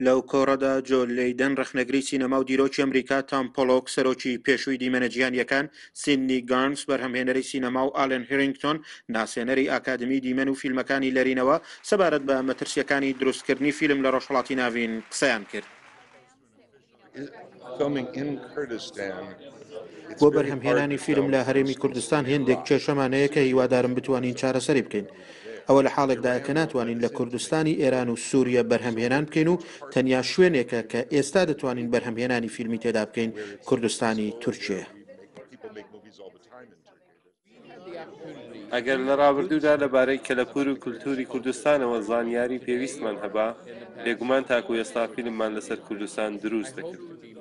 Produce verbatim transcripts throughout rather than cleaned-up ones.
لەو کۆڕەدا جۆ لەیدەن ڕخنەگری سینەما و دیرۆکی ئەمریکا تام پۆلۆک سەرۆکی پێشووی دیمەنەجیهانیەکان سیدنی گارنس بەرهەمهێنەری سینەما و ئالن هێرینگتۆن ناسێنەری ئاکادمی دیمەن و فیلمەکانی لەرینەوە سەبارەت بە مەترسیەکانی دروستکردنی فیلم لە ڕۆژهەڵاتی ناوین قسەیان کرد. بۆ بەرهەمهێنانی فیلم لە هەرێمی کوردستان هێندێک کێشەمانەیە کە هیوادارم بتوانین چارەسەری بکەین. ئەوە لە حاڵێکدایە کە ناتوانین لە کوردستانی ئێران و سووریە بەرهەمهێنان بکەین و تەنیا شوێنێکە کە ئێستا دەتوانین بەرهەمهێنانی فیلمی تێدا بکەین کوردستانی تورکیە. ئەگەر لە ڕابردوودا لەبارەی کەلەپور و کولتوری کوردستانەوە زانیاری پێویستمان هەبا، بێگومان تاکو ئێستا فیلممان لەسەر کوردستان دروست دەکرد.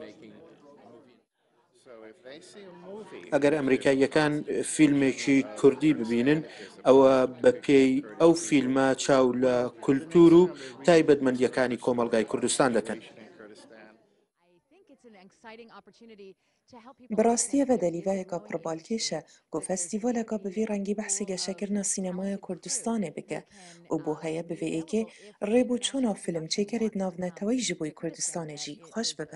ئەگەر ئەمریکاییەکان فیلمێکی کوردی ببینن، ئەوە بە پێی ئەو فیلمە چاو لە کولتور و تایبەتمەندیەکانی کۆمەڵگای کوردستان دەکەن. بەڕاستیەوە دەلیڤایەکە پڕبالکێشە گۆ فەستیڤالەکە بەڤێ ڕەنگی بەحسی گەشەکردنە سینەمایە کوردستانێ بکە و بۆ هەیە بڤێئێکێ ڕێبوو چۆنە فیلم چێکەرێت ناونەتەوەی ji بۆی کوردستانێژی خۆش ببە.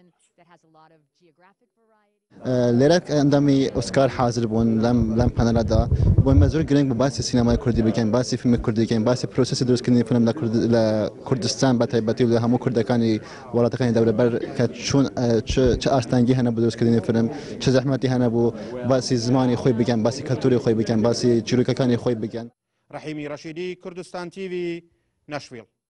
لێرە ئەندامی ئۆسکار حاضر بوون لەم پەنەلەدا بۆ مەزۆر گرنگ بە باسی سینەمای کوردی بکەین، باسی فیلمی کوردی بکەین، باسی پرۆسەسی دروستکردنی فیلم لە کوردستان بە تایبەتی و لە هەموو کوردەکانی وڵاتەکانی دەورەبەر کە چۆن چه ئاستانگی هەنە بۆ دروستکردنی فیلم، چه زەحمەتی هەنە بۆ باسی زمانی خۆی بکەن، باسی کەلتوری خۆی بکەن، باسی چیرۆکەکانی خۆی بکەن. ڕەحیمی ڕەشیدی، کوردستان تیڤی، نەشڤیل.